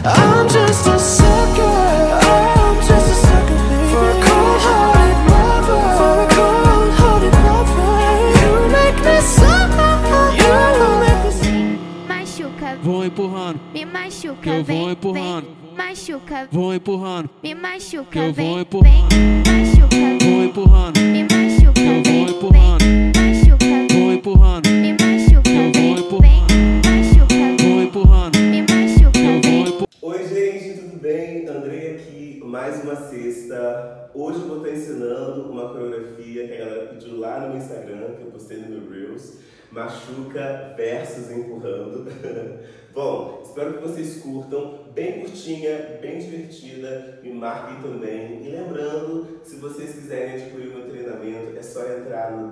I'm just a sucker, I'm just a sucker, baby, for a cold-hearted lover, for a cold-hearted lover. You make me suffer, you make me suffer. Machuca, Vou empurrando, me machuca, que eu vem, vou empurrando. vem, machuca, Vou empurrando, me machuca, que eu vem, vou empurrando. vem, machuca, Vou empurrando, me machuca, que eu vem, vou empurrando. vem, machuca, Vou empurrando, me machuca, que eu vem, vou vem, empurrando. machuca, Vou empurrando, me machuca, que eu vou vem. empurrando. Oi gente, tudo bem? Andrei aqui, mais uma sexta. Hoje eu vou estar ensinando uma coreografia que a galera pediu lá no meu Instagram, que eu postei no meu Reels. Machuca versus empurrando. Bom, espero que vocês curtam, bem curtinha, bem divertida, me marquem também. E lembrando, se vocês quiserem adquirir o meu treinamento, é só entrar no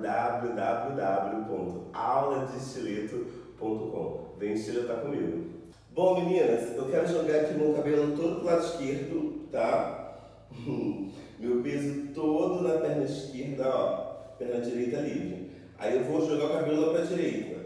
www.auladestileto.com. Vem estiletar comigo. Bom, meninas, eu quero jogar aqui meu cabelo todo pro lado esquerdo, tá? Meu peso todo na perna esquerda, ó, perna direita livre. Aí eu vou jogar o cabelo lá pra direita.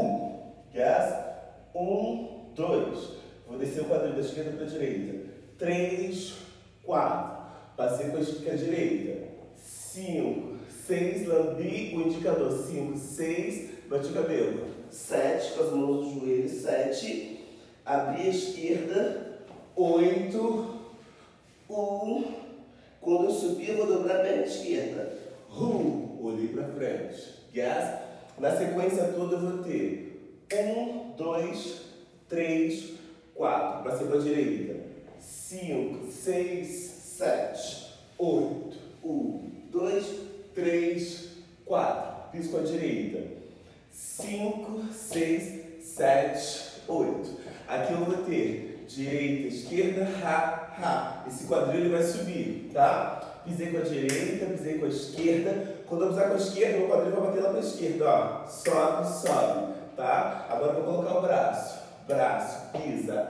1, 2. Vou descer o quadril da esquerda pra direita. 3, 4. Passei com a direita. 5, 6. Lambi o indicador. 5, 6. Bati o cabelo. 7. Com as mãos no joelho. 7. Abri a esquerda. 8. 1. Quando eu subir, eu vou dobrar a perna esquerda. Olhei pra frente. Na sequência toda eu vou ter 1, 2, 3, 4. Passei para a direita. 5, 6, 7, 8. 1, 2, 3, 4. Piso com a direita. 5, 6, 7, 8. Aqui eu vou ter direita, esquerda, Esse quadril ele vai subir, tá? Pisei com a direita, pisei com a esquerda. Quando eu pisar com a esquerda, meu quadril vai bater lá para a esquerda, ó. Sobe, sobe, tá? Agora eu vou colocar o braço. Braço, pisa,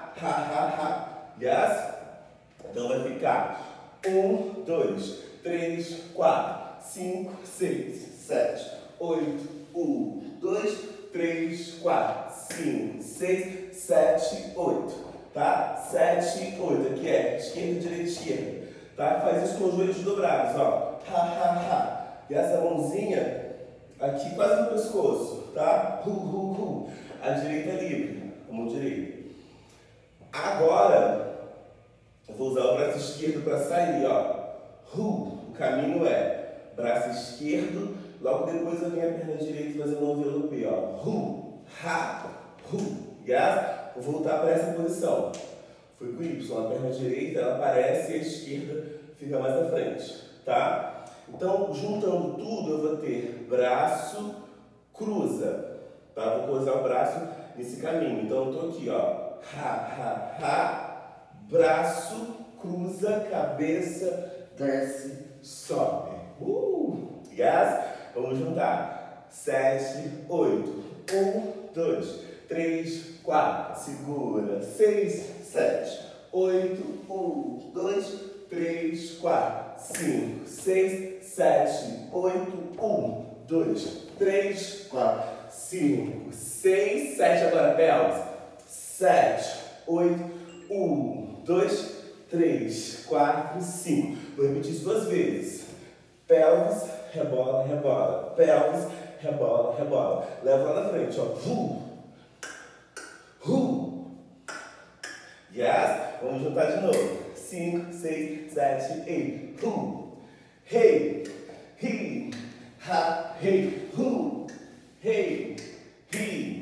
Yes? Então vai ficar 1, 2, 3, 4, 5, 6, 7, 8. 1, 2, 3, 4, 5, 6, 7, 8. Tá? 7, 8. Aqui é esquerda, direita, esquerda. Tá? Faz isso com os joelhos dobrados, ó. E essa mãozinha aqui quase no pescoço, tá? A direita é livre, a mão direita. Agora, eu vou usar o braço esquerdo para sair, ó. O caminho é braço esquerdo, logo depois eu venho a perna direita fazendo um envelope, ó. Yes? Vou voltar para essa posição. Foi com Y, a perna direita ela aparece e a esquerda fica mais à frente, tá? Então, juntando tudo, eu vou ter braço, cruza, tá? Vou cruzar o braço nesse caminho. Então, eu tô aqui, ó. Braço, cruza, cabeça, desce, sobe. Yes? Vamos juntar. 7, 8. 1, 2, 3, 4. Segura. 6, 7, 8. 1, 2, 3, 4, 5, 6, 7, 8. 1, 2, 3, 4, 5, 6, 7. Agora, pelvis. 7, 8. 1, 2, 3, 4, 5. Vou repetir isso 2 vezes. Pelvis, rebola, rebola. Pelvis, rebola, rebola. Leva lá na frente, ó. Yes? Vamos juntar de novo. 5, 6, 7, 8. Hey, he, ha, hey, hey, he,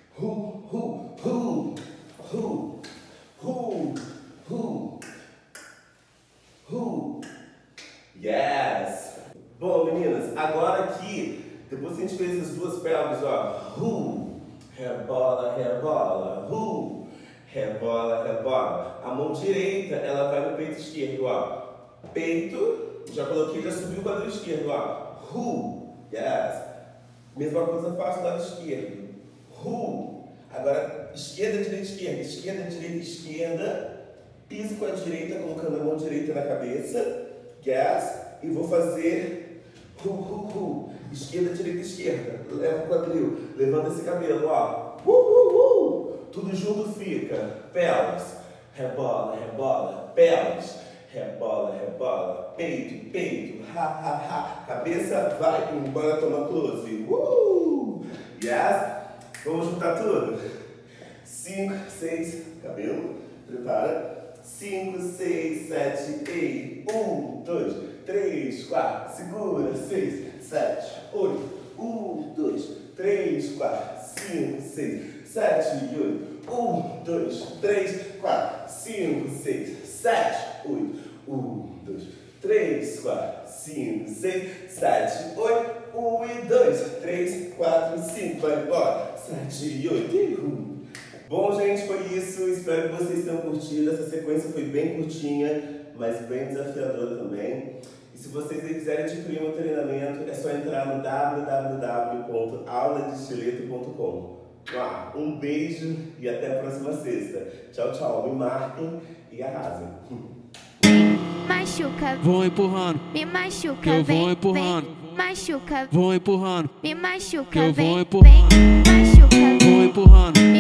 Yes! Bom, meninas, agora aqui, depois que a gente fez as 2 pelvis, ó. Rebola, rebola. Rebola, rebola. A mão direita, ela vai no peito esquerdo, ó. Peito, já coloquei, já subiu o quadril esquerdo, ó. Yes. Mesma coisa faço do lado esquerdo. Agora, esquerda, direita, esquerda. Esquerda, direita, esquerda. Piso com a direita, colocando a mão direita na cabeça. Yes. E vou fazer esquerda, direita, esquerda. Leva o quadril, levanta esse cabelo, ó. Tudo junto fica. Pelvis, rebola, rebola, pelvis, rebola, rebola, peito, peito, ha, ha, ha, cabeça, vai, bora tomar close, yes, vamos juntar tudo, 5, 6, cabelo, prepara, 5, 6, 7, ei, 1, 2, 3, 4, segura, 6, 7, 8, 1, 2, 3, 4, 5, 6, 7 e 8, 1, 2, 3, 4, 5, 6, 7, 8, 1, 2, 3, 4, 5, 6, 7, 8, 1 e 2, 3, 4, 5, vai embora, 7 e 8 e 1. Bom, gente, foi isso. Espero que vocês tenham curtido. Essa sequência foi bem curtinha, mas bem desafiadora também. E se vocês quiserem adquirir meu treinamento, é só entrar no www.auladestileto.com. Um beijo e até a próxima sexta. Tchau, tchau. Me marquem e arrasem. Machuca, Vou empurrando, me machuca, que eu vou vem, empurrando. vem, machuca, Vou empurrando, me machuca, que eu vou vem, empurrando. vem, machuca, vou empurrando.